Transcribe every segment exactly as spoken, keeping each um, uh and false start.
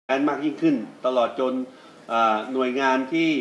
นมากยิ่งขึ้นตลอดจนหน่วยงานที่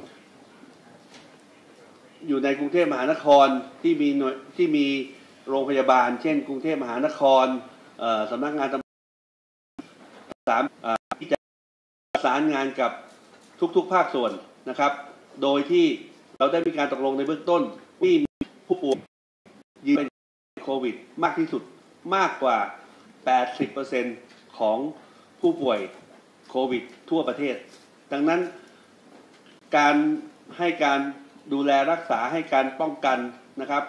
อยู่ในกรุงเทพมหานครที่มีหน่วยที่มีโรงพยาบาลเช่นกรุงเทพมหานครสำนักงานตำรวจสามที่จะประสานงานกับทุกๆภาคส่วนนะครับโดยที่เราได้มีการตกลงในเบื้องต้นที่มีผู้ป่วยยืนเป็นโควิดมากที่สุดมากกว่า แปดสิบเปอร์เซ็นต์ ของผู้ป่วยโควิดทั่วประเทศดังนั้นการให้การดูแลรักษาให้การป้องกันนะครับ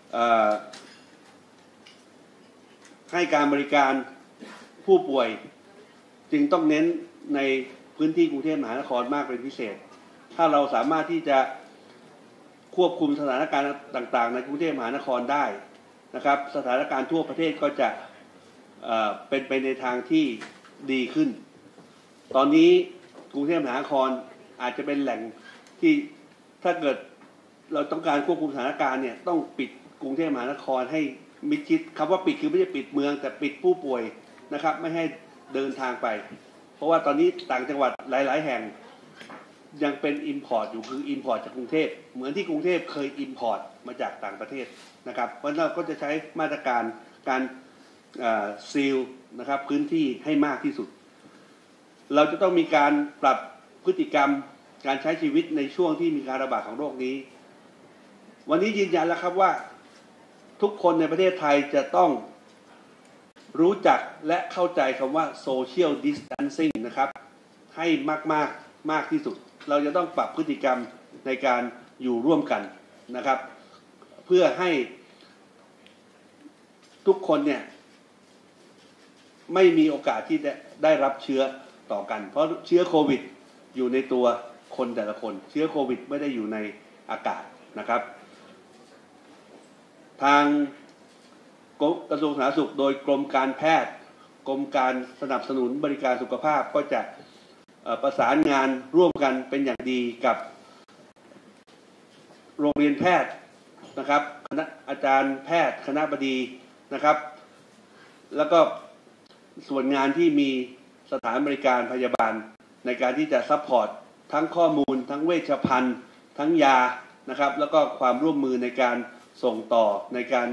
ให้การบริการผู้ป่วยจึงต้องเน้นในพื้นที่กรุงเทพมหานครมากเป็นพิเศษถ้าเราสามารถที่จะควบคุมสถานการณ์ต่างๆในกรุงเทพมหานครได้นะครับสถานการณ์ทั่วประเทศก็จะเอ่อเป็นไปในทางที่ดีขึ้นตอนนี้กรุงเทพมหานครอาจจะเป็นแหล่งที่ถ้าเกิดเราต้องการควบคุมสถานการณ์เนี่ยต้องปิดกรุงเทพมหานครให้มิดชิดคำว่าปิดคือไม่ใช่ปิดเมืองแต่ปิดผู้ป่วยนะครับไม่ให้เดินทางไปเพราะว่าตอนนี้ต่างจังหวัดหลายๆแห่งยังเป็น import อยู่คือ import จากกรุงเทพเหมือนที่กรุงเทพเคย import มาจากต่างประเทศนะครับเพราะเราก็จะใช้มาตรการการซีลนะครับพื้นที่ให้มากที่สุดเราจะต้องมีการปรับพฤติกรรมการใช้ชีวิตในช่วงที่มีการระบาดของโรคนี้วันนี้ยืนยันแล้วครับว่าทุกคนในประเทศไทยจะต้องรู้จักและเข้าใจคำว่า social distancing นะครับให้มากๆมากที่สุดเราจะต้องปรับพฤติกรรมในการอยู่ร่วมกันนะครับเพื่อให้ทุกคนเนี่ยไม่มีโอกาสที่จะได้รับเชื้อต่อกันเพราะเชื้อโควิดอยู่ในตัวคนแต่ละคนเชื้อโควิดไม่ได้อยู่ในอากาศนะครับทางกระทรวงสาธารณสุขโดยกรมการแพทย์กรมการสนับสนุนบริการสุขภาพก็จะประสานงานร่วมกันเป็นอย่างดีกับโรงเรียนแพทย์นะครับคณะอาจารย์แพทย์คณะบดีนะครับแล้วก็ส่วนงานที่มีสถานบริการพยาบาลในการที่จะซัพพอร์ตทั้งข้อมูลทั้งเวชภัณฑ์ทั้งยานะครับแล้วก็ความร่วมมือในการส่งต่อในการ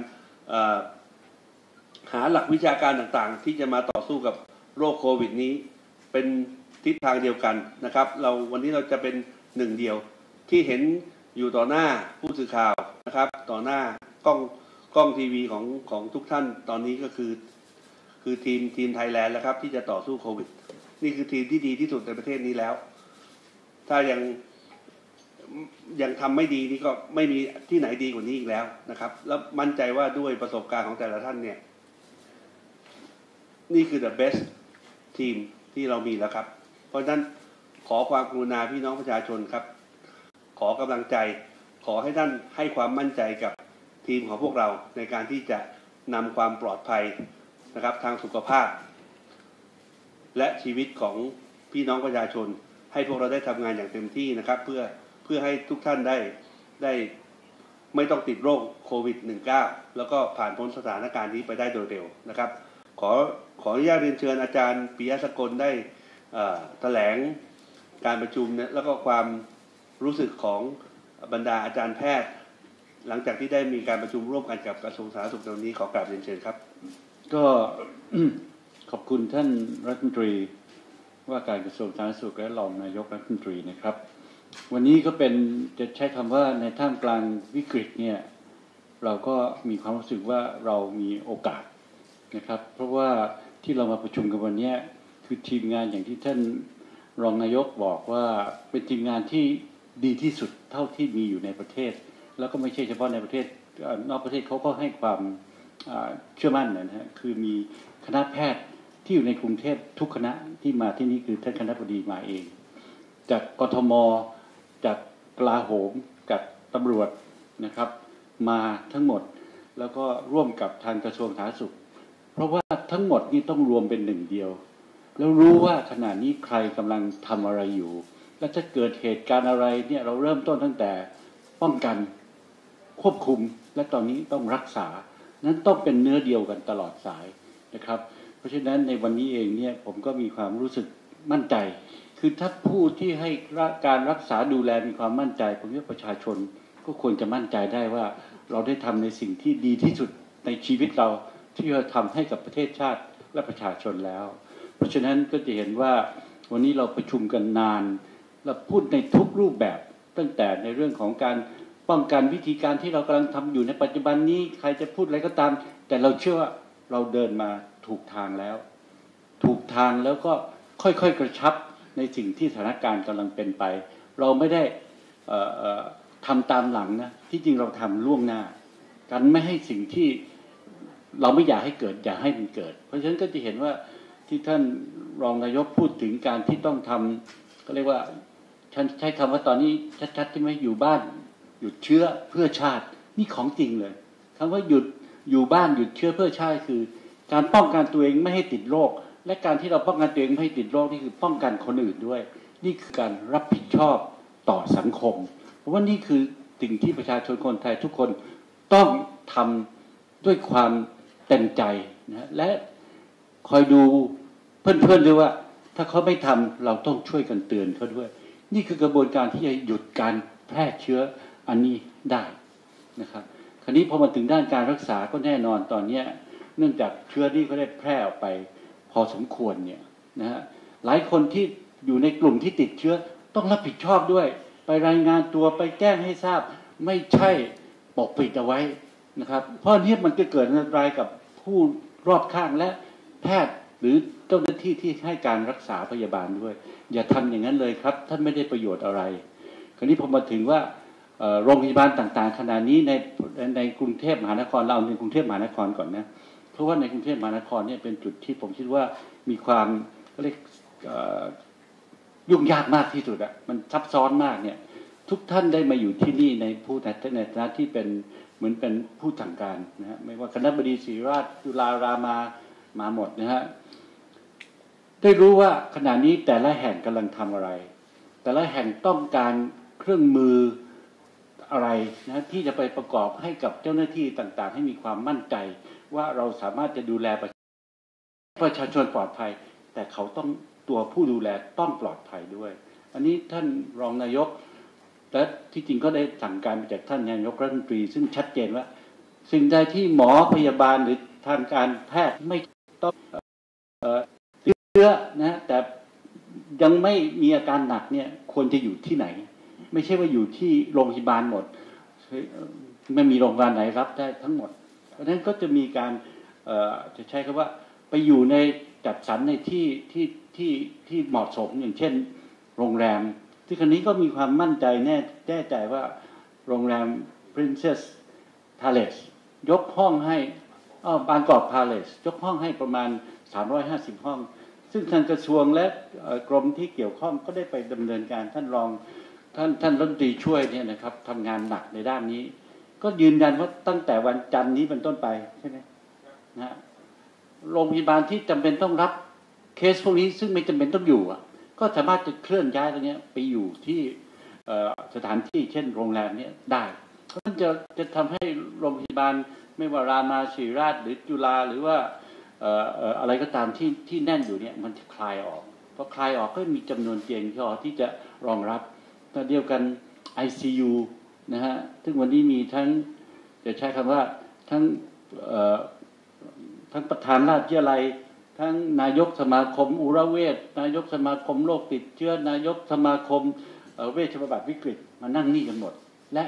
หาหลักวิชาการต่างๆที่จะมาต่อสู้กับโรคโควิดนี้เป็นทิศทางเดียวกันนะครับเราวันนี้เราจะเป็นหนึ่งเดียวที่เห็นอยู่ต่อหน้าผู้สื่อข่าวนะครับต่อหน้ากล้องกล้องทีวีของของทุกท่านตอนนี้ก็คือคือทีมทีมไทยแลนด์แล้วครับที่จะต่อสู้โควิดนี่คือทีมที่ดีที่สุดในประเทศนี้แล้วถ้ายังยังทำไม่ดีนี่ก็ไม่มีที่ไหนดีกว่านี้อีกแล้วนะครับแล้วมั่นใจว่าด้วยประสบการณ์ของแต่ละท่านเนี่ยนี่คือ the best ทีมที่เรามีแล้วครับเพราะฉะนั้นขอความกรุณาพี่น้องประชาชนครับขอกำลังใจขอให้ท่านให้ความมั่นใจกับทีมของพวกเราในการที่จะนำความปลอดภัยนะครับทางสุขภาพและชีวิตของพี่น้องประชาชนให้พวกเราได้ทำงานอย่างเต็มที่นะครับเพื่อเพื่อให้ทุกท่านได้ได้ไม่ต้องติดโรคโควิด สิบเก้า แล้วก็ผ่านพ้นสถานการณ์นี้ไปได้โดยเร็วนะครับขอขออนุญาตเรียนเชิญอาจารย์ปิยะสกลได้แถลงการประชุมแล้วก็ความรู้สึกของบรรดาอาจารย์แพทย์หลังจากที่ได้มีการประชุมร่วมกันกับกระทรวงสาธารณสุขในวันนี้ขอกราบเรียนเชิญครับก็ ขอบคุณท่านรัฐมนตรีว่าการกระทรวงสาธารณสุขและรองนายกรัฐมนตรีนะครับวันนี้ก็เป็นจะใช้คำว่าในท่ามกลางวิกฤตเนี่ยเราก็มีความรู้สึกว่าเรามีโอกาสนะครับเพราะว่าที่เรามาประชุมกันวันนี้คือทีมงานอย่างที่ท่านรองนายกบอกว่าเป็นทีมงานที่ดีที่สุดเท่าที่มีอยู่ในประเทศแล้วก็ไม่ใช่เฉพาะในประเทศนอกประเทศเขาก็ให้ความเชื่อมั่นนะฮะคือมีคณะแพทย์ที่อยู่ในกรุงเทพทุกคณะที่มาที่นี่คือท่านคณบดีมาเองจากกทมจากกลาโหมจากตำรวจนะครับมาทั้งหมดแล้วก็ร่วมกับทางกระทรวงสาธารณสุขเพราะว่าทั้งหมดนี้ต้องรวมเป็นหนึ่งเดียวแล้วรู้ว่าขณะนี้ใครกำลังทำอะไรอยู่และถ้าเกิดเหตุการณ์อะไรเนี่ยเราเริ่มต้นตั้งแต่ป้องกันควบคุมและตอนนี้ต้องรักษานั้นต้องเป็นเนื้อเดียวกันตลอดสายนะครับเพราะฉะนั้นในวันนี้เองเนี่ยผมก็มีความรู้สึกมั่นใจคือถ้าผู้ที่ให้การรักษาดูแลมีความมั่นใจผมว่าประชาชนก็ควรจะมั่นใจได้ว่าเราได้ทำในสิ่งที่ดีที่สุดในชีวิตเราที่เราทำให้กับประเทศชาติและประชาชนแล้วเพราะฉะนั้นก็จะเห็นว่าวันนี้เราประชุมกันนานเราพูดในทุกรูปแบบตั้งแต่ในเรื่องของการป้องกันวิธีการที่เรากำลังทำอยู่ในปัจจุบันนี้ใครจะพูดอะไรก็ตามแต่เราเชื่อว่าเราเดินมาถูกทางแล้วถูกทางแล้วก็ค่อยๆกระชับในสิ่งที่สถานการณ์กำลังเป็นไปเราไม่ได้ทำตามหลังนะที่จริงเราทำล่วงหน้ากันไม่ให้สิ่งที่เราไม่อยากให้เกิดอย่าให้มันเกิดเพราะฉะนั้นก็จะเห็นว่าที่ท่านรองนายกพูดถึงการที่ต้องทำก็เรียกว่าฉันใช้คำว่าตอนนี้ชัดๆที่ไม่อยู่บ้านหยุดเชื้อเพื่อชาตินี่ของจริงเลยคำว่าหยุดอยู่บ้านหยุดเชื้อเพื่อชาติคือการป้องกันตัวเองไม่ให้ติดโรคและการที่เราป้องกันตัวเองไม่ให้ติดโรคนี่คือป้องกันคนอื่นด้วยนี่คือการรับผิดชอบต่อสังคมเพราะว่านี่คือสิ่งที่ประชาชนคนไทยทุกคนต้องทำด้วยความเต็มใจนะและคอยดูเพื่อนๆด้วยว่าถ้าเขาไม่ทำเราต้องช่วยกันเตือนเขาด้วยนี่คือกระบวนการที่จะหยุดการแพร่เชื้ออันนี้ได้นะครับคราวนี้พอมาถึงด้านการรักษาก็แน่นอนตอนนี้เนื่องจากเชื้อนี้ก็ได้แพร่ออกไปพอสมควรเนี่ยนะฮะหลายคนที่อยู่ในกลุ่มที่ติดเชื้อต้องรับผิดชอบด้วยไปรายงานตัวไปแจ้งให้ทราบไม่ใช่ปกปิดเอาไว้นะครับเพราะนี่มันจะเกิดอันตรายกับผู้รอบข้างและแพทย์หรือเจ้าหน้าที่ที่ให้การรักษาพยาบาลด้วยอย่าทำอย่างนั้นเลยครับท่านไม่ได้ประโยชน์อะไรคราวนี้พอมาถึงว่าโรงพยาบาลต่างๆขณะนี้ในในกรุงเทพมหานครเราในกรุงเทพมหานครก่อนนะเพราะว่าในกรุงเทพมหานครเนี่ยเป็นจุดที่ผมคิดว่ามีความเรียกยุ่งยากมากที่สุดอะมันซับซ้อนมากเนี่ยทุกท่านได้มาอยู่ที่นี่ในผู้ในฐานะที่เป็นเหมือนเป็นผู้สั่งการนะฮะไม่ว่าคณบดีศรีราชจุฬารามามาหมดนะฮะได้รู้ว่าขณะนี้แต่ละแห่งกำลังทำอะไรแต่ละแห่งต้องการเครื่องมืออะไรนะที่จะไปประกอบให้กับเจ้าหน้าที่ต่างๆให้มีความมั่นใจว่าเราสามารถจะดูแลประชาชนปลอดภัยแต่เขาต้องตัวผู้ดูแลต้องปลอดภัยด้วยอันนี้ท่านรองนายกและที่จริงก็ได้สั่งการมาจากท่านนายกรัฐมนตรีซึ่งชัดเจนว่าสิ่งใดที่หมอพยาบาลหรือทางการแพทย์ไม่ต้องเชื้อนะแต่ยังไม่มีอาการหนักเนี่ยควรจะอยู่ที่ไหนไม่ใช่ว่าอยู่ที่โรงพยาบาลหมดไม่มีโรงพยาบาลไหนรับได้ทั้งหมดเพราะฉะนั้นก็จะมีการจะใช้คำว่าไปอยู่ในจัดสรรในที่ที่ที่ที่เหมาะสมอย่างเช่นโรงแรมที่คนนี้ก็มีความมั่นใจแน่แน่ใจว่าโรงแรม Princess Palace ยกห้องให้อ้อบางกอก Palace ยกห้องให้ประมาณสามร้อยห้าสิบห้องซึ่งทางกระทรวงและกรมที่เกี่ยวข้องก็ได้ไปดำเนินการท่านรองท่านท่านรัฐมนตรีช่วยเนี่ยนะครับทำงานหนักในด้านนี้ก็ยืนยันว่าตั้งแต่วันจันทร์นี้เป็นต้นไปใช่ไหมนะโรงพยาบาลที่จำเป็นต้องรับเคสพวกนี้ซึ่งไม่จำเป็นต้องอยู่อ่ะก็สามารถจะเคลื่อนย้ายตรงนี้ไปอยู่ที่สถานที่เช่นโรงแรมนี้ได้เพราะมันจะจะทำให้โรงพยาบาลไม่ว่ารามาศิริราชหรือจุฬาหรือว่าอะไรก็ตามที่ที่แน่นอยู่เนี่ยมันจะคลายออกพอคลายออกก็มีจำนวนเตียงพอที่จะรองรับแต่เดียวกัน ไอ ซี ยู นะฮะซึ่งวันนี้มีทั้งจะใช้คำว่าทั้งทั้งประธานราชวิทยาลัยทั้งนายกสมาคมอุระเวชนายกสมาคมโรคติดเชื้อนายกสมาคมเวชบำบัดวิกฤตมานั่งนี่กันหมดและ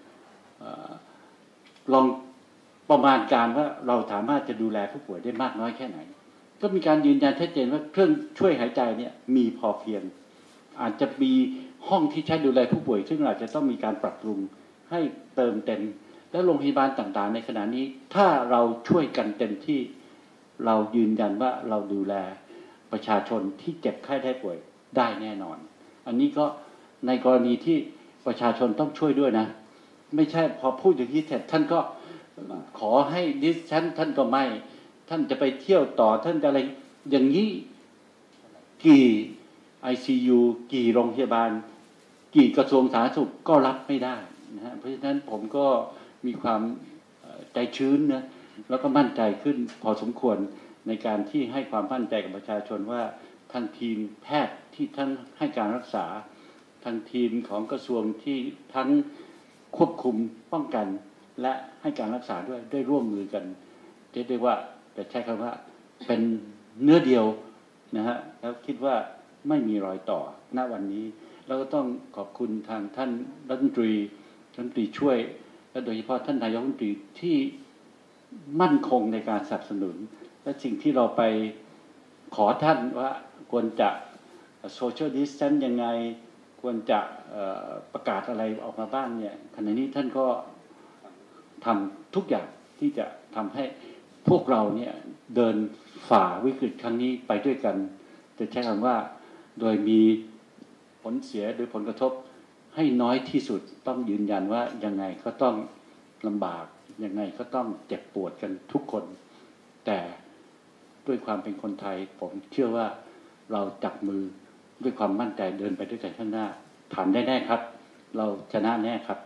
ลองประมาณการว่าเราสามารถจะดูแลผู้ป่วยได้มากน้อยแค่ไหนก็มีการยืนยันชัดเจนว่าเครื่องช่วยหายใจเนี่ยมีพอเพียงอาจจะมีห้องที่ใช้ดูแลผู้ป่วยซึ่งอาจจะต้องมีการปรับปรุงให้เติมเต็มและโรงพยาบาลต่างๆในขณะนี้ถ้าเราช่วยกันเต็มที่เรายืนยันว่าเราดูแลประชาชนที่เจ็บไข้ได้ป่วยได้แน่นอนอันนี้ก็ในกรณีที่ประชาชนต้องช่วยด้วยนะไม่ใช่พอพูดอย่างนี้เสร็จท่านก็ขอให้ดิสท่านท่านก็ไม่ท่านจะไปเที่ยวต่อท่านจะอะไรอย่างนี้กี่ ไอ ซี ยู กี่โรงพยาบาลกี่กระทรวงสาธารณสุขก็รับไม่ได้นะฮะเพราะฉะนั้นผมก็มีความใจชื้นนะแล้วก็มั่นใจขึ้นพอสมควรในการที่ให้ความมั่นใจกับประชาชนว่าททางทีมแพทย์ที่ท่านให้การรักษาทางทีมของกระทรวงที่ทั้งควบคุมป้องกันและให้การรักษาด้วยได้ร่วมมือกันเรียกได้ว่าจะใช้คำว่าเป็นเนื้อเดียวนะฮะแล้วคิดว่าไม่มีรอยต่อณวันนี้แล้วก็ต้องขอบคุณทางท่านรัฐมนตรีรัฐมนตรีช่วยและโดยเฉพาะท่านนายกรัฐมนตรีที่มั่นคงในการสนับสนุนและสิ่งที่เราไปขอท่านว่าควรจะโซเชียลดิสแทนซ์ยังไงควรจะประกาศอะไรออกมาบ้างเนี่ยขณะนี้ท่านก็ทำทุกอย่างที่จะทำให้พวกเราเนี่ยเดินฝ่าวิกฤตครั้งนี้ไปด้วยกันจะใช้คำว่าโดยมีผลเสียหรือผลกระทบให้น้อยที่สุดต้องยืนยันว่ายังไงก็ต้องลำบากยังไงก็ต้องเจ็บปวดกันทุกคนแต่ด้วยความเป็นคนไทยผมเชื่อว่าเราจับมือด้วยความมั่นใจเดินไปด้วยกันข้างหน้าผ่านได้แน่ครับเราชนะแน่ครับ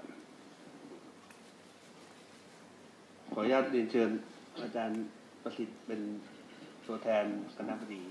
ขออนุญาตเรียนเชิญอาจารย์ประสิทธิ์เป็นตัวแทนคณบดี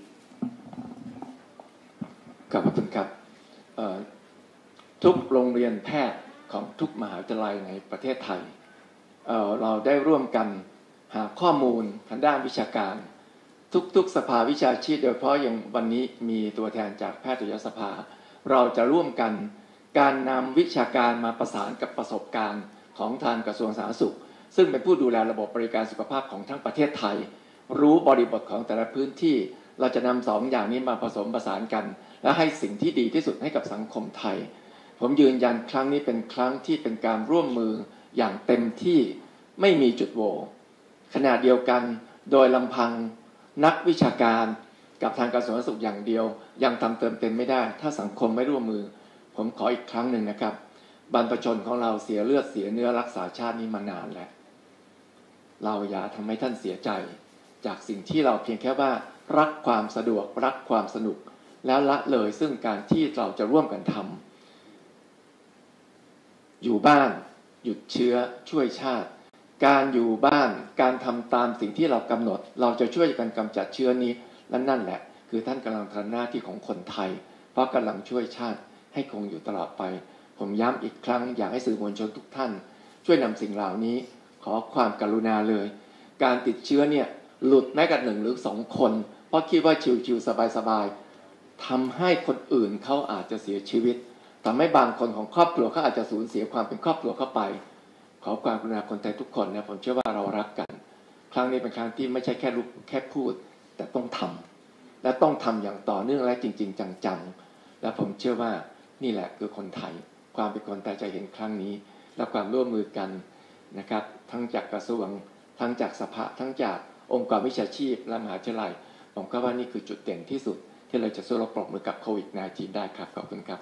ขอบคุณครับทุกโรงเรียนแพทย์ของทุกมหาวิทยาลัยในประเทศไทย เอ่อ เราได้ร่วมกันหาข้อมูลทางด้านวิชาการทุกๆสภาวิชาชีพโดยเฉพาะอย่างวันนี้มีตัวแทนจากแพทยสภาเราจะร่วมกันการนำวิชาการมาประสานกับประสบการณ์ของทางกระทรวงสาธารณสุขซึ่งเป็นผู้ดูแลระบบบริการสุขภาพของทั้งประเทศไทยรู้บริบทของแต่ละพื้นที่เราจะนำสองอย่างนี้มาผสมผสานกันและให้สิ่งที่ดีที่สุดให้กับสังคมไทยผมยืนยันครั้งนี้เป็นครั้งที่เป็นการร่วมมืออย่างเต็มที่ไม่มีจุดโหว่ขณะเดียวกันโดยลำพังนักวิชาการกับทางกระทรวงสาธารณสุขอย่างเดียวยังทำเติมเต็มไม่ได้ถ้าสังคมไม่ร่วมมือผมขออีกครั้งหนึ่งนะครับบรรพชนของเราเสียเลือดเสียเนื้อรักษาชาตินี้มานานแล้วเราอย่าทำให้ท่านเสียใจจากสิ่งที่เราเพียงแค่ว่ารักความสะดวกรักความสนุกแล้วละเลยซึ่งการที่เราจะร่วมกันทำอยู่บ้านหยุดเชื้อช่วยชาติการอยู่บ้านการทำตามสิ่งที่เรากำหนดเราจะช่วยกันกำจัดเชื้อนี้และนั่นแหละคือท่านกำลังทำหน้าที่ของคนไทยเพราะกำลังช่วยชาติให้คงอยู่ตลอดไปผมย้ำอีกครั้งอยากให้สื่อมวลชนทุกท่านช่วยนำสิ่งเหล่านี้ขอความกรุณาเลยการติดเชื้อเนี่ยหลุดแม้กระทั่งหนึ่งหรือสองคนเพราะคิดว่าชิวๆสบายๆทำให้คนอื่นเขาอาจจะเสียชีวิตทำให้บางคนของครอบครัวเขาอาจจะสูญเสียความเป็นครอบครัวเข้าไปขอความกรุณาคนไทยทุกคนนะผมเชื่อว่าเรารักกันครั้งนี้เป็นครั้งที่ไม่ใช่แค่รู้แค่พูดแต่ต้องทำและต้องทำอย่างต่อเนื่องและจริงๆจังๆและผมเชื่อว่านี่แหละคือคนไทยความเป็นคนไทยจะเห็นครั้งนี้และความร่วมมือกันนะครับทั้งจากกระทรวงทั้งจากสภาทั้งจากองค์กรวิชาชีพและมหาวิทยาลัยผมก็ว่านี่คือจุดเด่นที่สุดที่เราจะสู้รบปรบมือกับโควิด สิบเก้า ได้ครับขอบคุณครับ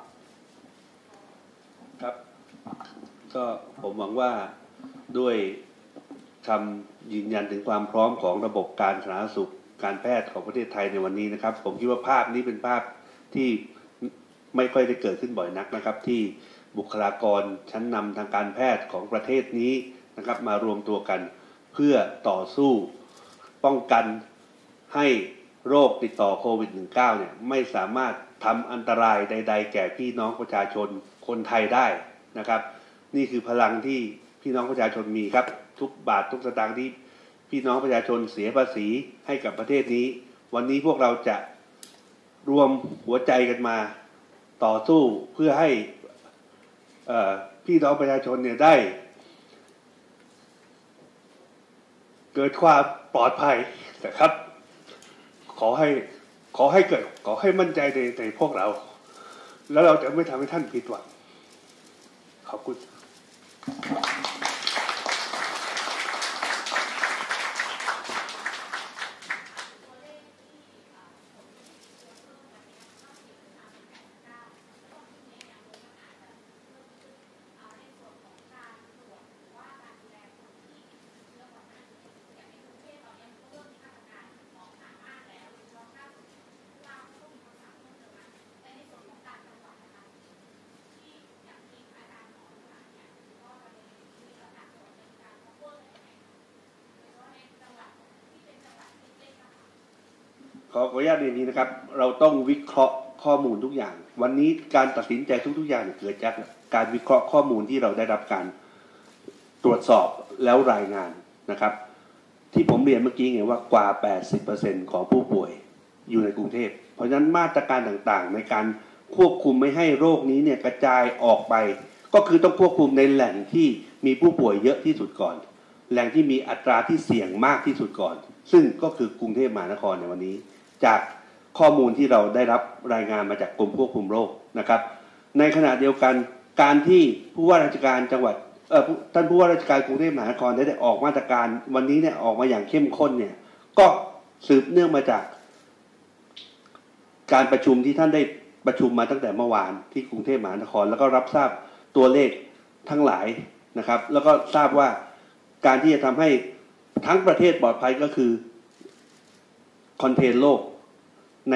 ครับก็ผมหวังว่าด้วยคำยืนยันถึงความพร้อมของระบบการสาธารณสุขการแพทย์ของประเทศไทยในวันนี้นะครับผมคิดว่าภาพนี้เป็นภาพที่ไม่ค่อยได้เกิดขึ้นบ่อยนักนะครับที่บุคลากรชั้นนำทางการแพทย์ของประเทศนี้นะครับมารวมตัวกันเพื่อต่อสู้ป้องกันให้โรคติดต่อโควิด สิบเก้า เนี่ยไม่สามารถทำอันตรายใดๆแก่พี่น้องประชาชนคนไทยได้นะครับนี่คือพลังที่พี่น้องประชาชนมีครับทุกบาททุกสตางค์ที่พี่น้องประชาชนเสียภาษีให้กับประเทศนี้วันนี้พวกเราจะรวมหัวใจกันมาต่อสู้เพื่อให้พี่น้องประชาชนเนี่ยได้เกิดความปลอดภัยนะครับขอให้ขอให้เกิดขอให้มั่นใจในในพวกเราแล้วเราจะไม่ทำให้ท่านผิดหวังขอบคุณขอขออนุญาตเรียนนี้นะครับเราต้องวิเคราะห์ข้อมูลทุกอย่าง วันนี้การตัดสินใจทุกๆอย่างเกิดจากการวิเคราะห์ข้อมูลที่เราได้รับการตรวจสอบแล้วรายงานนะครับที่ผมเรียนเมื่อกี้ไงว่ากว่า แปดสิบเปอร์เซ็นต์ ของผู้ป่วยอยู่ในกรุงเทพเพราะฉะนั้นมาตรการต่างๆในการควบคุมไม่ให้โรคนี้เนี่ยกระจายออกไปก็คือต้องควบคุมในแหล่งที่มีผู้ป่วยเยอะที่สุดก่อนแหล่งที่มีอัตราที่เสี่ยงมากที่สุดก่อนซึ่งก็คือกรุงเทพมหานครในวันนี้จากข้อมูลที่เราได้รับรายงานมาจากกรมควบคุมโรคนะครับในขณะเดียวกันการที่ผู้ว่าราชการจังหวัดเอ่อท่านผู้ว่าราชการกรุงเทพมหานครได้ได้ออกมาตรการวันนี้เนี่ยออกมาอย่างเข้มข้นเนี่ยก็สืบเนื่องมาจากการประชุมที่ท่านได้ประชุมมาตั้งแต่เมื่อวานที่กรุงเทพมหานครแล้วก็รับทราบตัวเลขทั้งหลายนะครับแล้วก็ทราบว่าการที่จะทำให้ทั้งประเทศปลอดภัยก็คือคอนเทนโรคใน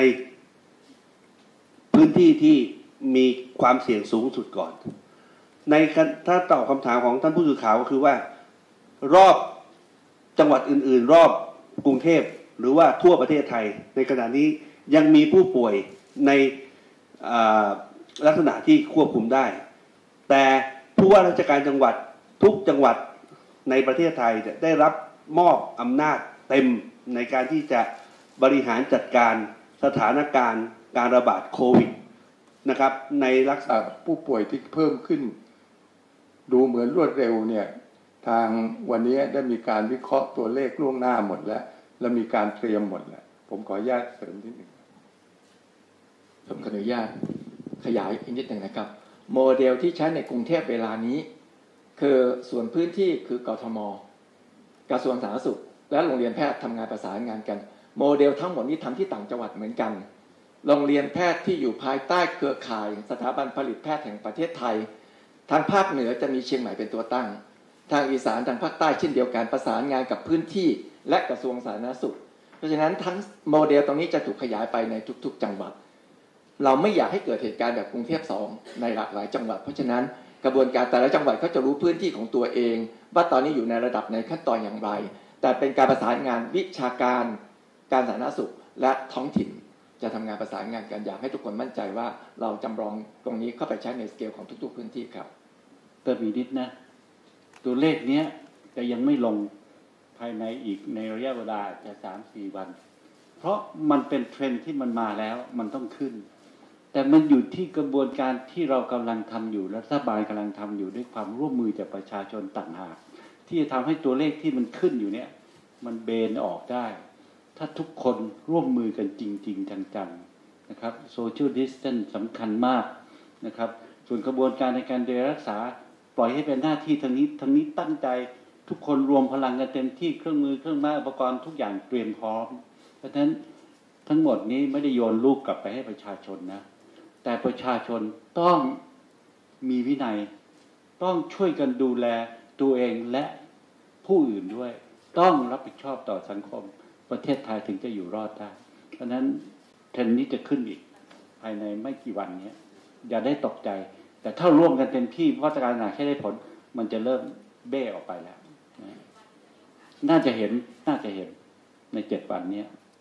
พื้นที่ที่มีความเสี่ยงสูงสุดก่อนในถ้าตอบคำถามของท่านผู้สื่อข่าวก็คือว่ารอบจังหวัดอื่นๆรอบกรุงเทพหรือว่าทั่วประเทศไทยในขณะนี้ยังมีผู้ป่วยในลักษณะที่ควบคุมได้แต่ผู้ว่าราชการจังหวัดทุกจังหวัดในประเทศไทยได้รับมอบอำนาจเต็มในการที่จะบริหารจัดการสถานการณ์การระบาดโควิดนะครับในลักษณะผู้ป่วยที่เพิ่มขึ้นดูเหมือนรวดเร็วเนี่ยทางวันนี้ได้มีการวิเคราะห์ตัวเลขล่วงหน้าหมดแล้วและมีการเตรียมหมดแล้วผมขออนุญาตเสริมนิดหนึ่งผมขออนุญาตขยายอีกนิดหนึ่งนะครับโมเดลที่ใช้ในกรุงเทพเวลานี้คือส่วนพื้นที่คือกทม.กระทรวงสาธารณสุขและโรงเรียนแพทย์ทำงานประสานงานกันโมเดลทั้งหมดนี้ทำที่ต่างจังหวัดเหมือนกันโรงเรียนแพทย์ที่อยู่ภายใต้เครือข่ายสถาบันผลิตแพทย์แห่งประเทศไทยทางภาคเหนือจะมีเชียงใหม่เป็นตัวตั้งทางอีสานทางภาคใต้เช่นเดียวกันประสานงานกับพื้นที่และกระทรวงสาธารณสุขเพราะฉะนั้นทั้งโมเดลตรงนี้จะถูกขยายไปในทุกๆจังหวัดเราไม่อยากให้เกิดเหตุการณ์แบบกรุงเทพสองในหลากหลายจังหวัดเพราะฉะนั้นกระบวนการแต่ละจังหวัดเขาจะรู้พื้นที่ของตัวเองว่าตอนนี้อยู่ในระดับในขั้นตอนอย่างไรแต่เป็นการประสานงานวิชาการการสาธารณสุขและท้องถิ่นจะทำงานประสานงานกันอยากให้ทุกคนมั่นใจว่าเราจำลองตรงนี้เข้าไปใช้ในสเกลของทุกๆพื้นที่ครับแต่มีนิดนะตัวเลขเนี้ยจะยังไม่ลงภายในอีกในระยะเวลาจะ สามถึงสี่ วันเพราะมันเป็นเทรนด์ที่มันมาแล้วมันต้องขึ้นแต่มันอยู่ที่กระบวนการที่เรากำลังทำอยู่รัฐบาลกำลังทำอยู่ด้วยความร่วมมือจากประชาชนต่างหากที่จะทำให้ตัวเลขที่มันขึ้นอยู่เนี่ยมันเบนออกได้ถ้าทุกคนร่วมมือกันจริงๆจังๆนะครับโซเชียลดิสแทนซ์สำคัญมากนะครับส่วนกระบวนการในการดูแลรักษาปล่อยให้เป็นหน้าที่ทางนี้ทางนี้ตั้งใจทุกคนรวมพลังกันเต็มที่เครื่องมือเครื่องไม้อุปกรณ์ทุกอย่างเตรียมพร้อมเพราะฉะนั้นทั้งหมดนี้ไม่ได้โยนลูกกลับไปให้ประชาชนนะแต่ประชาชนต้องมีวินัยต้องช่วยกันดูแลตัวเองและผู้อื่นด้วยต้องรับผิดชอบต่อสังคมประเทศไทยถึงจะอยู่รอดได้เพราะฉะนั้นเทรนด์นี้จะขึ้นอีกภายในไม่กี่วันนี้อย่าได้ตกใจแต่ถ้าร่วมกันเต็มที่มาตรการไหนให้ได้ผลมันจะเริ่มเบ้ออกไปแล้วน่าจะเห็นน่าจะเห็นในเจ็ดวันนี้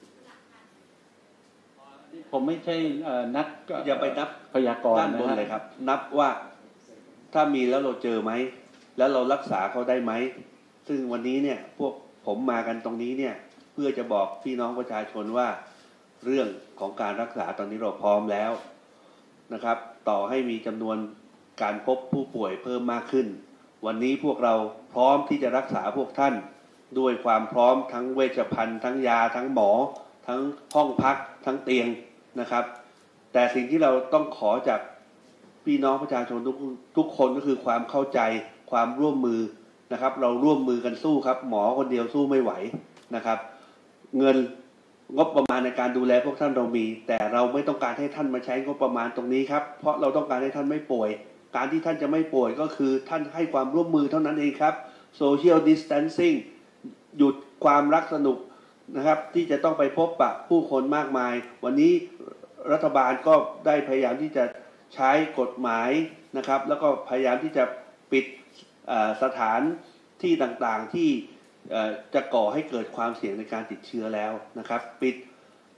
ผมไม่ใช่นักอย่าไปนับพยากรณ์ด้านบนเลยครับนับว่าถ้ามีแล้วเราเจอไหมแล้วเรารักษาเขาได้ไหมซึ่งวันนี้เนี่ยพวกผมมากันตรงนี้เนี่ยเพื่อจะบอกพี่น้องประชาชนว่าเรื่องของการรักษาตอนนี้เราพร้อมแล้วนะครับต่อให้มีจำนวนการพบผู้ป่วยเพิ่มมากขึ้นวันนี้พวกเราพร้อมที่จะรักษาพวกท่านด้วยความพร้อมทั้งเวชภัณฑ์ทั้งยาทั้งหมอทั้งห้องพักทั้งเตียงนะครับแต่สิ่งที่เราต้องขอจากพี่น้องประชาชนทุกทุกคนก็คือความเข้าใจความร่วมมือนะครับเราร่วมมือกันสู้ครับหมอคนเดียวสู้ไม่ไหวนะครับเงินงบประมาณในการดูแลพวกท่านเรามีแต่เราไม่ต้องการให้ท่านมาใช้งบประมาณตรงนี้ครับเพราะเราต้องการให้ท่านไม่ป่วยการที่ท่านจะไม่ป่วยก็คือท่านให้ความร่วมมือเท่านั้นเองครับ social distancing หยุดความรักสนุกนะครับที่จะต้องไปพบปะผู้คนมากมายวันนี้รัฐบาลก็ได้พยายามที่จะใช้กฎหมายนะครับแล้วก็พยายามที่จะปิดสถานที่ต่างๆที่จะก่อให้เกิดความเสี่ยงในการติดเชื้อแล้วนะครับปิด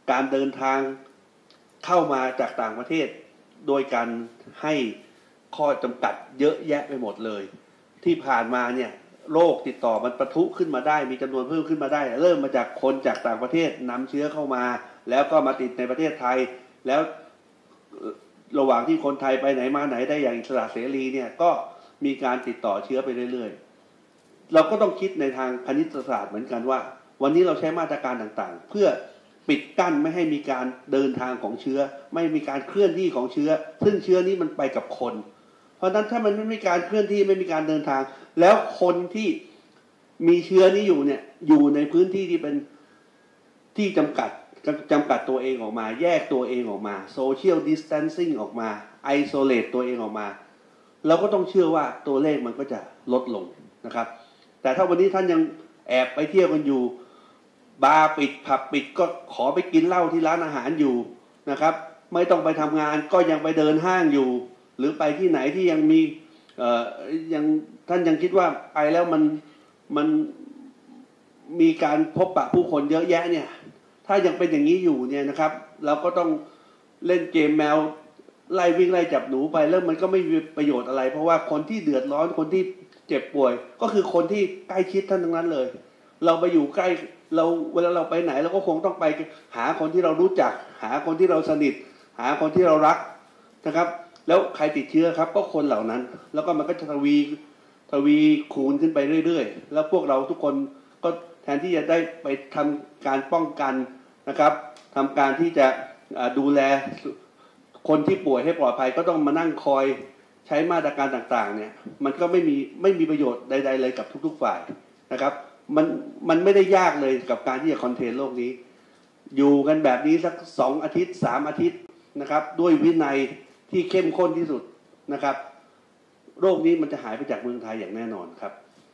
การเดินทางเข้ามาจากต่างประเทศโดยการให้ข้อจำกัดเยอะแยะไปหมดเลยที่ผ่านมาเนี่ยโรคติดต่อมันปะทุขึ้นมาได้มีจำนวนเพิ่มขึ้นมาได้เริ่มมาจากคนจากต่างประเทศนำเชื้อเข้ามาแล้วก็มาติดในประเทศไทยแล้วระหว่างที่คนไทยไปไหนมาไหนได้อย่างอิสระเสรีเนี่ยก็มีการติดต่อเชื้อไปเรื่อยๆเราก็ต้องคิดในทางคณิตศาสตร์เหมือนกันว่าวันนี้เราใช้มาตรการต่างๆเพื่อปิดกั้นไม่ให้มีการเดินทางของเชื้อไม่มีการเคลื่อนที่ของเชื้อซึ่งเชื้อนี้มันไปกับคนเพราะฉะนั้นถ้ามันไม่มีการเคลื่อนที่ไม่มีการเดินทางแล้วคนที่มีเชื้อนี้อยู่เนี่ยอยู่ในพื้นที่ที่เป็นที่จำกัดจำกัดตัวเองออกมาแยกตัวเองออกมาโซเชียลดิสแทนซิ่งออกมาไอโซเลตตัวเองออกมาเราก็ต้องเชื่อว่าตัวเลขมันก็จะลดลงนะครับแต่ถ้าวันนี้ท่านยังแอบไปเที่ยวกันอยู่บาร์ปิดผับปิดก็ขอไปกินเหล้าที่ร้านอาหารอยู่นะครับไม่ต้องไปทำงานก็ยังไปเดินห้างอยู่หรือไปที่ไหนที่ยังมีเอ่อยังท่านยังคิดว่าไปแล้วมันมันมีการพบปะผู้คนเยอะแยะเนี่ยถ้ายังเป็นอย่างนี้อยู่เนี่ยนะครับเราก็ต้องเล่นเกมแมวไล่วิ่งไล่จับหนูไปแล้วมันก็ไม่มีประโยชน์อะไรเพราะว่าคนที่เดือดร้อนคนที่เจ็บป่วยก็คือคนที่ใกล้ชิดท่านทั้งนั้นเลยเราไปอยู่ใกล้เราเวลาเราไปไหนเราก็คงต้องไปหาคนที่เรารู้จักหาคนที่เราสนิทหาคนที่เรารักนะครับแล้วใครติดเชื้อครับก็คนเหล่านั้นแล้วก็มันก็จะทวีทวีคูณขึ้นไปเรื่อยๆแล้วพวกเราทุกคนก็แทนที่จะได้ไปทำการป้องกันนะครับทำการที่จะดูแลคนที่ป่วยให้ปลอดภัยก็ต้องมานั่งคอยใช้มาตรการต่างๆเนี่ยมันก็ไม่มีไม่มีประโยชน์ใดๆเลยกับทุกๆฝ่ายนะครับมันมันไม่ได้ยากเลยกับการที่จะคอนเทนโรคนี้อยู่กันแบบนี้สักสองอาทิตย์สามอาทิตย์นะครับด้วยวินัยที่เข้มข้นที่สุดนะครับโรคนี้มันจะหายไปจากเมืองไทยอย่างแน่นอนครับ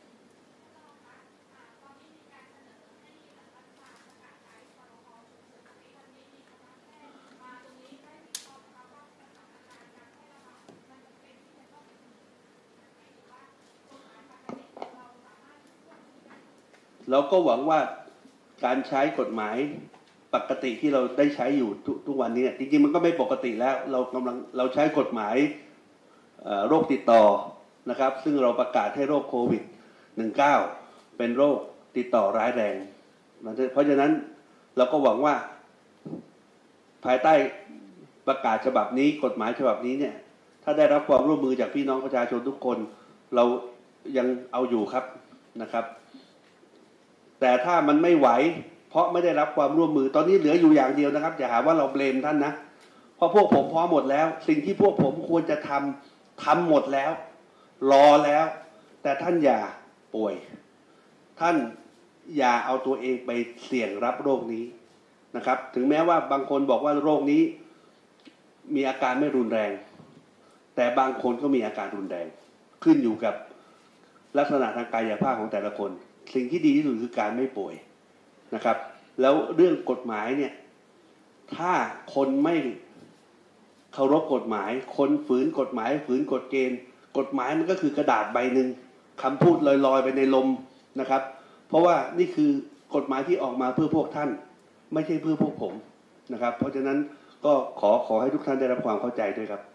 เราก็หวังว่าการใช้กฎหมายปกติที่เราได้ใช้อยู่ทุกทุกวันนี้จริงๆมันก็ไม่ปกติแล้วเรากำลังเราใช้กฎหมายโรคติดต่อนะครับซึ่งเราประกาศให้โรคโควิด สิบเก้า เป็นโรคติดต่อร้ายแรงเพราะฉะนั้นเราก็หวังว่าภายใต้ประกาศฉบับนี้กฎหมายฉบับนี้เนี่ยถ้าได้รับความร่วมมือจากพี่น้องประชาชนทุกคนเรายังเอาอยู่ครับนะครับแต่ถ้ามันไม่ไหวเพราะไม่ได้รับความร่วมมือตอนนี้เหลืออยู่อย่างเดียวนะครับอย่าหาว่าเราเบลมท่านนะเพราะพวกผมพร้อมหมดแล้วสิ่งที่พวกผมควรจะทำทำหมดแล้วรอแล้วแต่ท่านอย่าป่วยท่านอย่าเอาตัวเองไปเสี่ยงรับโรคนี้นะครับถึงแม้ว่าบางคนบอกว่าโรคนี้มีอาการไม่รุนแรงแต่บางคนก็มีอาการรุนแรงขึ้นอยู่กับลักษณะทางกายภาพของแต่ละคนสิ่งที่ดีที่สุดคือการไม่ป่วยนะครับแล้วเรื่องกฎหมายเนี่ยถ้าคนไม่เคารพกฎหมายคนฝืนกฎหมายฝืนกฎเกณฑ์กฎหมายมันก็คือกระดาษใบหนึ่งคำพูดลอยๆไปในลมนะครับเพราะว่านี่คือกฎหมายที่ออกมาเพื่อพวกท่านไม่ใช่เพื่อพวกผมนะครับเพราะฉะนั้นก็ขอขอให้ทุกท่านได้รับความเข้าใจด้วยครับ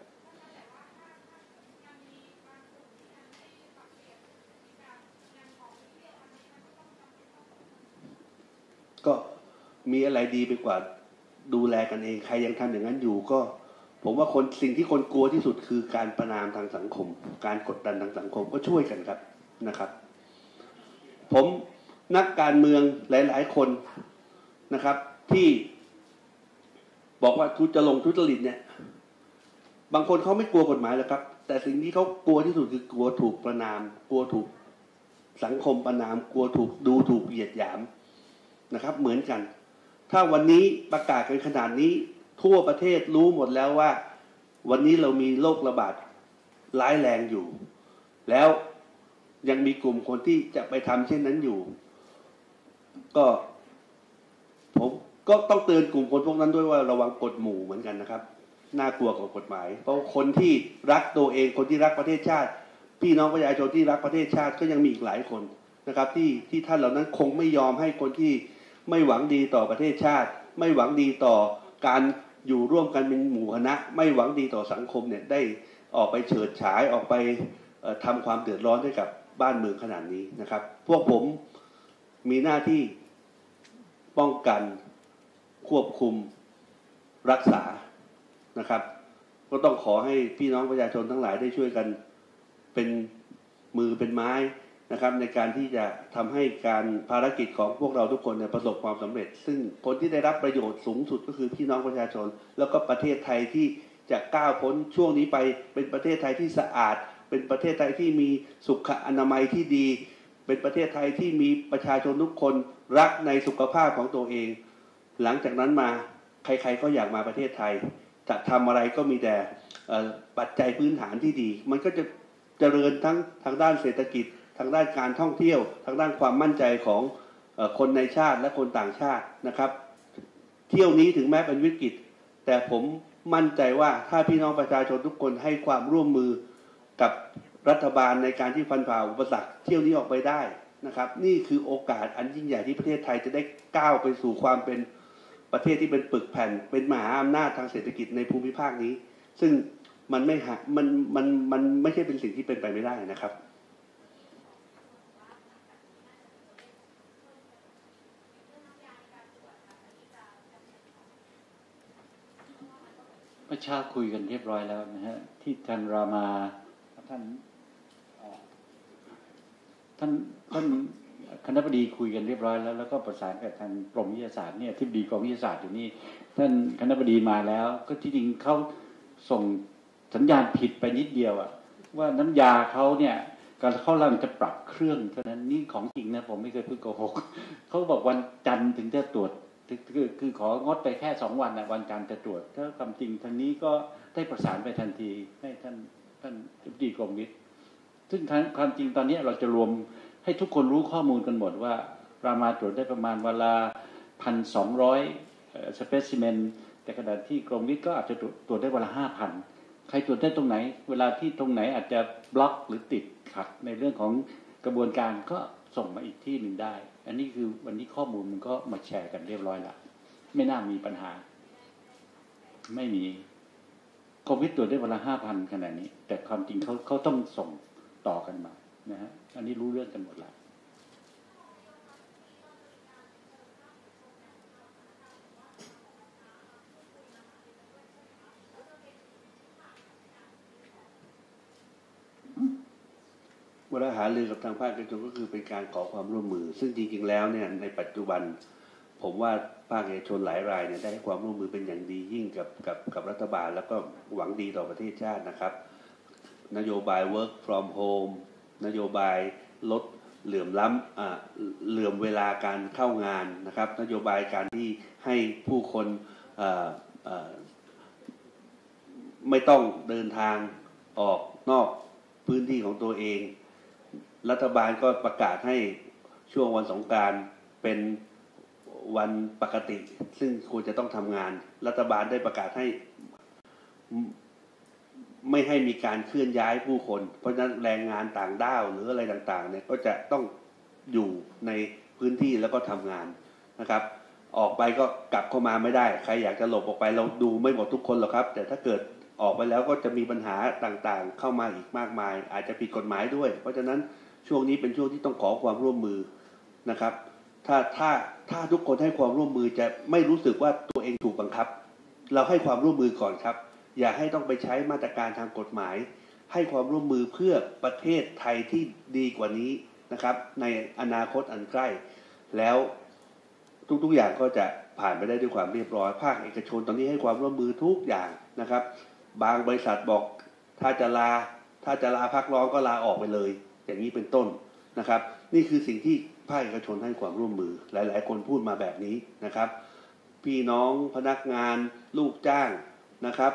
ก็มีอะไรดีไปกว่าดูแลกันเองใครยังทำอย่างนั้นอยู่ก็ผมว่าคนสิ่งที่คนกลัวที่สุดคือการประณามทางสังคมการกดดันทางสังคมก็ช่วยกันครับนะครับผมนักการเมืองหลายๆคนนะครับที่บอกว่าทุจริตทุจริตเนี่ยบางคนเขาไม่กลัวกฎหมายหรอกครับแต่สิ่งที่เขากลัวที่สุดคือกลัวถูกประณามกลัวถูกสังคมประณามกลัวถูกดูถูกเหยียดหยามนะครับเหมือนกันถ้าวันนี้ประกาศกันขนาดนี้ทั่วประเทศรู้หมดแล้วว่าวันนี้เรามีโรคระบาดร้ายแรงอยู่แล้วยังมีกลุ่มคนที่จะไปทำเช่นนั้นอยู่ก็ผมก็ต้องเตือนกลุ่มคนพวกนั้นด้วยว่าระวังกฎหมู่เหมือนกันนะครับน่ากลัวกว่ากฎหมายเพราะคนที่รักตัวเองคนที่รักประเทศชาติพี่น้องประชาชนที่รักประเทศชาติก็ยังมีอีกหลายคนนะครับที่ที่ท่านเหล่านั้นคงไม่ยอมให้คนที่ไม่หวังดีต่อประเทศชาติไม่หวังดีต่อการอยู่ร่วมกันเป็นหมู่คณะไม่หวังดีต่อสังคมเนี่ยได้ออกไปเฉิดฉายออกไปทำความเดือดร้อนให้กับบ้านเมืองขนาดนี้นะครับพวกผมมีหน้าที่ป้องกันควบคุมรักษานะครับก็ต้องขอให้พี่น้องประชาชนทั้งหลายได้ช่วยกันเป็นมือเป็นไม้นะครับในการที่จะทำให้การภารกิจของพวกเราทุกคนเนี่ยประสบความสำเร็จซึ่งคนที่ได้รับประโยชน์สูงสุดก็คือพี่น้องประชาชนแล้วก็ประเทศไทยที่จะก้าวพ้นช่วงนี้ไปเป็นประเทศไทยที่สะอาดเป็นประเทศไทยที่มีสุขอนามัยที่ดีเป็นประเทศไทยที่มีประชาชนทุกคนรักในสุขภาพของตัวเองหลังจากนั้นมาใครๆก็อยากมาประเทศไทยจะทำอะไรก็มีแต่ปัจจัยพื้นฐานที่ดีมันก็จะเจริญทั้งทางด้านเศรษฐกิจทางด้านการท่องเที่ยวทางด้านความมั่นใจของคนในชาติและคนต่างชาตินะครับเที่ยวนี้ถึงแม้เป็นวิกฤตแต่ผมมั่นใจว่าถ้าพี่น้องประชาชนทุกคนให้ความร่วมมือกับรัฐบาลในการที่ฟันฝ่าอุปสรรคเที่ยวนี้ออกไปได้นะครับนี่คือโอกาสอันยิ่งใหญ่ที่ประเทศไทยจะได้ก้าวไปสู่ความเป็นประเทศที่เป็นปึกแผ่นเป็นมหาอำนาจทางเศรษฐกิจในภูมิภาคนี้ซึ่งมันไม่หามันมันมันไม่ใช่เป็นสิ่งที่เป็นไปไม่ได้นะครับประชาคุยกันเรียบร้อยแล้วนะฮะที่ท่านรามาท่านท่านท่านคณบดีคุยกันเรียบร้อยแล้วแล้วก็ประสานกับทางกรมวิทยาศาสตร์เนี่ยที่ดีกรมวิทยาศาสตร์อยู่นี่ท่านคณบดีมาแล้วก็ที่จริงเขาส่งสัญญาณผิดไปนิดเดียวอะว่าน้ำยาเขาเนี่ยการเขากำลังจะปรับเครื่องเท่านั้นนี่ของจริงนะผมไม่เคยพูดโกหกเขาบอกวันจันทร์ถึงจะตรวจคือคือของดไปแค่สองวันนะวันจันทร์จะตรวจถ้าความจริงทางนี้ก็ได้ประสานไปทันทีให้ท่านท่านอธิบดีกรมวิทย์ซึ่งความจริงตอนนี้เราจะรวมให้ทุกคนรู้ข้อมูลกันหมดว่ารามาตรวจได้ประมาณเวลาพันสองร้อยสเปซิเมนแต่ขณะที่กรมวิทย์ก็อาจจะตรวจได้เวลาห้าพันใครตรวจได้ตรงไหนเวลาที่ตรงไหนอาจจะบล็อกหรือติดขัดในเรื่องของกระบวนการก็ส่งมาอีกที่หนึ่งได้อันนี้คือวันนี้ข้อมูลมันก็มาแชร์กันเรียบร้อยแล้วไม่น่ามีปัญหาไม่มีกรมวิทย์ตรวจได้เวลาห้าพันขนาดนี้แต่ความจริงเขาเขาต้องส่งต่อกันมานะฮะอันนี้รู้เรื่องกันหมดแล้วเวลาหารือกับทางภาคเอกชนก็คือเป็นการขอความร่วมมือซึ่งจริงๆแล้วเนี่ยในปัจจุบันผมว่าภาคเอกชนหลายรายเนี่ยได้ให้ความร่วมมือเป็นอย่างดียิ่งกับกับกับรัฐบาลแล้วก็หวังดีต่อประเทศชาตินะครับนโยบาย work from home นโยบายลดเหลื่อมล้ำอ่าเหลื่อมเวลาการเข้างานนะครับนโยบายการที่ให้ผู้คนอ่าอ่าไม่ต้องเดินทางออกนอกพื้นที่ของตัวเองรัฐบาลก็ประกาศให้ช่วงวันสงกรานต์เป็นวันปกติซึ่งควรจะต้องทำงานรัฐบาลได้ประกาศให้ไม่ให้มีการเคลื่อนย้ายผู้คนเพราะฉะนั้นแรงงานต่างด้าวหรืออะไรต่างๆเนี่ยก็จะต้องอยู่ในพื้นที่แล้วก็ทำงานนะครับออกไปก็กลับเข้ามาไม่ได้ใครอยากจะหลบออกไปเราดูไม่หมดทุกคนหรอกครับแต่ถ้าเกิดออกไปแล้วก็จะมีปัญหาต่างๆเข้ามาอีกมากมายอาจจะผิดกฎหมายด้วยเพราะฉะนั้นช่วงนี้เป็นช่วงที่ต้องขอความร่วมมือนะครับถ้าถ้าถ้าทุกคนให้ความร่วมมือจะไม่รู้สึกว่าตัวเองถูกบังคับเราให้ความร่วมมือก่อนครับอย่าให้ต้องไปใช้มาตรการทางกฎหมายให้ความร่วมมือเพื่อประเทศไทยที่ดีกว่านี้นะครับในอนาคตอันใกล้แล้วทุกๆอย่างก็จะผ่านไปได้ด้วยความเรียบร้อยภาคเอกชนตอนนี้ให้ความร่วมมือทุกอย่างนะครับบางบริษัทบอกถ้าจะลาถ้าจะลาพักร้อนก็ลาออกไปเลยอย่างนี้เป็นต้นนะครับนี่คือสิ่งที่ภาคเอกชนให้ความร่วมมือหลายๆคนพูดมาแบบนี้นะครับพี่น้องพนักงานลูกจ้างนะครับ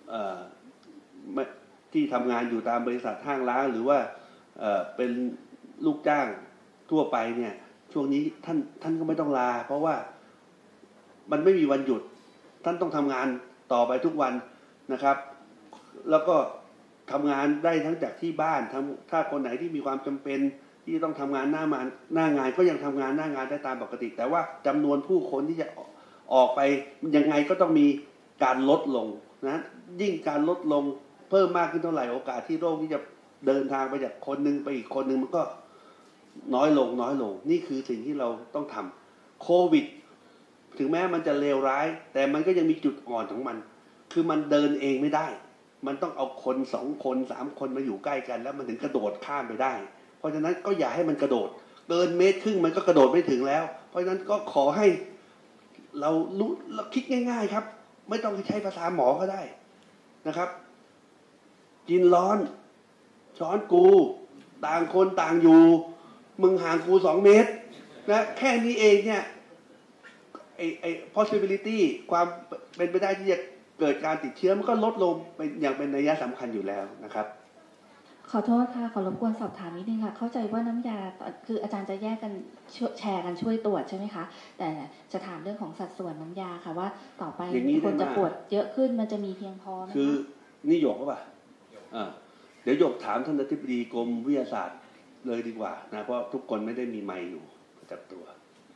ที่ทำงานอยู่ตามบริษัทห้างร้านหรือว่าเป็นลูกจ้างทั่วไปเนี่ยช่วงนี้ท่านท่านก็ไม่ต้องลาเพราะว่ามันไม่มีวันหยุดท่านต้องทำงานต่อไปทุกวันนะครับแล้วก็ทำงานได้ทั้งจากที่บ้านถ้าคนไหนที่มีความจำเป็นที่ต้องทำงานหน้างานหน้างานก็ยังทำงานหน้างานได้ตามปกติแต่ว่าจำนวนผู้คนที่จะออกไปยังไงก็ต้องมีการลดลงนะยิ่งการลดลงเพิ่มมากขึ้นเท่าไหร่โอกาสที่โรคที่จะเดินทางไปจากคนหนึ่งไปอีกคนหนึ่งมันก็น้อยลงน้อยลงนี่คือสิ่งที่เราต้องทำโควิดถึงแม้มันจะเลวร้ายแต่มันก็ยังมีจุดอ่อนของมันคือมันเดินเองไม่ได้มันต้องเอาคนสองคนสามคนมาอยู่ใกล้กันแล้วมันถึงกระโดดข้ามไปได้เพราะฉะนั้นก็อย่าให้มันกระโดดเกินเมตรครึ่งมันก็กระโดดไม่ถึงแล้วเพราะฉะนั้นก็ขอให้เรารู้เราคิดง่ายๆครับไม่ต้องใช้ภาษาหมอก็ได้นะครับกินร้อนช้อนกูต่างคนต่างอยู่มึงห่างกูสองเมตรนะแค่นี้เองเนี่ยไอไอ possibility ความเป็นไปได้ที่จะเกิดการติดเชื้อมันก็ลดลงเป็นอย่างเป็นนัยสำคัญอยู่แล้วนะครับขอโทษค่ะขอรบกวนสอบถามนิดนึงค่ะเข้าใจว่าน้ำยาคืออาจารย์จะแยกกันแชร์กันช่วยตรวจใช่ไหมคะแต่จะถามเรื่องของสัดส่วนน้ำยาค่ะว่าต่อไปคนจะปวดเยอะขึ้นมันจะมีเพียงพอไหมคือนี่หยกก็ป่ะอ่าเดี๋ยวหยกถามท่านอธิบดีกรมวิทยาศาสตร์เลยดีกว่านะเพราะทุกคนไม่ได้มีไมค์อยู่ประจำตัว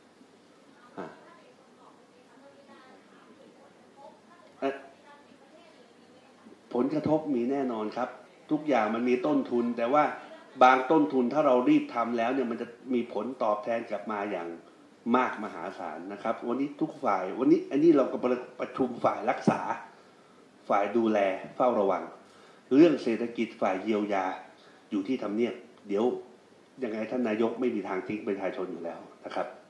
ผลกระทบมีแน่นอนครับทุกอย่างมันมีต้นทุนแต่ว่าบางต้นทุนถ้าเรารีบทำแล้วเนี่ยมันจะมีผลตอบแทนกลับมาอย่างมากมหาศาลนะครับวันนี้ทุกฝ่ายวันนี้อันนี้เราก็ประชุมฝ่ายรักษาฝ่ายดูแลเฝ้าระวังเรื่องเศรษฐกิจฝ่ายเยียวยาอยู่ที่ทำเนียบเดี๋ยวยังไงท่านนายกไม่มีทางทิ้งประชาชนอยู่แล้วนะครับ